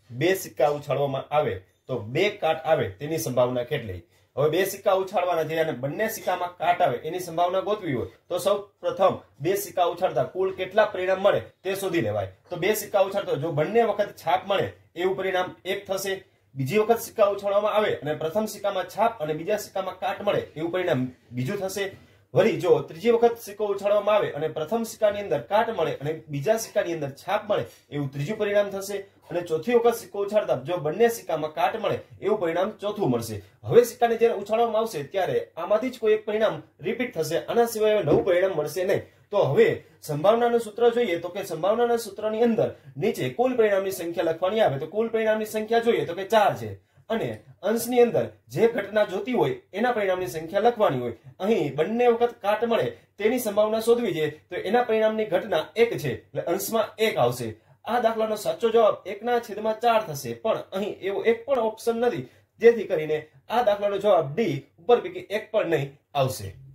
બે સિક્કા ઉછાળવામાં આવે તો બે કાટ આવે તેની સંભાવના કેટલી? હવે બે સિક્કા ઉછાળવાના છે અને બંને સિક્કામાં કાટ આવે એની સંભાવના ગોતવી હોય તો સૌ પ્રથમ બે સિક્કા ઉછાળતા કુલ કેટલા પરિણામ મળે તે શોધી લેવાય। તો બે સિક્કા ઉછાળતો જો બંને વખત છાપ મળે એવું પરિણામ એક થશે। બીજી વખત સિક્કા ઉછાળવામાં આવે અને પ્રથમ સિક્કામાં છાપ અને બીજા સિક્કામાં કાટ મળે એવું પરિણામ બીજું થશે। વળી જો ત્રીજી વખત સિક્કો ઉછાળવામાં આવે અને પ્રથમ સિક્કાની અંદર કાટ મળે અને બીજા સિક્કાની અંદર છાપ મળે એવું ત્રીજું પરિણામ થશે। અને ચોથી વખત સિક્કો ઉછાળતા જો બંને સિક્કામાં કાટ મળે એવું પરિણામ ચોથું મળશે। હવે સિક્કાને જ્યારે ઉછાળવામાં આવશે ત્યારે આમાંથી જ કોઈ એક પરિણામ રિપીટ થશે, આના સિવાય નવું પરિણામ મળશે નહીં। તો હવે સંભાવનાનું સૂત્ર જોઈએ તો કે સંભાવનાના સૂત્રની અંદર નીચે કુલ પરિણામની સંખ્યા લખવાની આવે તો કુલ પરિણામની સંખ્યા જોઈએ તો કે 4 છે અને અંશની અંદર જે ઘટના જોતી હોય એના પરિણામની સંખ્યા લખવાની હોય। અહીં બંને વખત કાટ મળે તેની સંભાવના શોધવી છે તો એના પરિણામની ઘટના 1 છે એટલે અંશમાં 1 આવશે। આ દાખલાનો સાચો જવાબ 1/4 થશે, પણ અહીં એવો એક પણ ઓપ્શન નથી, જેથી કરીને આ દાખલાનો જવાબ ડી ઉપર પૈકી એક પણ નહીં આવશે।